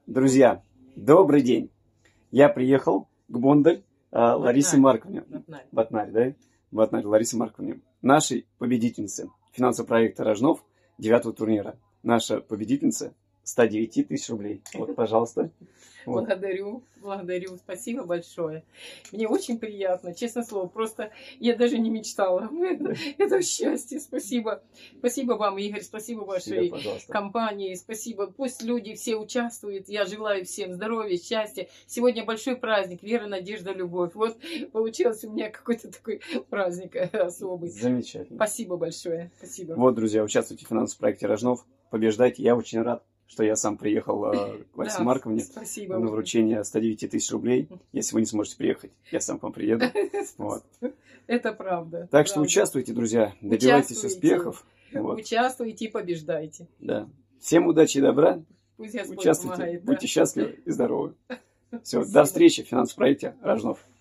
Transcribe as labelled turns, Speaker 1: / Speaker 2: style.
Speaker 1: Друзья, добрый день. Я приехал к Бондарь Ларисе Марковне. Ботнарь, да? Ботнарь Ларисе Марковне. Нашей победительнице финансового проекта Рожнов 9-го турнира. Наша победительница 109 тысяч рублей. Вот, пожалуйста. Вот.
Speaker 2: Благодарю. Спасибо большое. Мне очень приятно, честное слово. Просто я даже не мечтала. Это счастье. Спасибо. Спасибо вам, Игорь. Спасибо вашей компании. Спасибо. Пусть люди все участвуют. Я желаю всем здоровья, счастья. Сегодня большой праздник. Вера, надежда, любовь. Вот получился у меня какой-то такой праздник особый.
Speaker 1: Замечательно.
Speaker 2: Спасибо большое. Спасибо.
Speaker 1: Вот, друзья, участвуйте в финансовом проекте Рожнов. Побеждайте. Я очень рад, что я сам приехал к Ларисе Марковне на вручение 109 тысяч рублей. Если вы не сможете приехать, я сам к вам приеду. Вот.
Speaker 2: Это правда.
Speaker 1: Так что участвуйте, друзья, добивайтесь успехов.
Speaker 2: Вот. Участвуйте и побеждайте.
Speaker 1: Да. Всем удачи и добра.
Speaker 2: Пусть Господь
Speaker 1: участвуйте,
Speaker 2: помогает,
Speaker 1: будьте счастливы и здоровы. Все, до встречи в финансовом проекте Рожнов.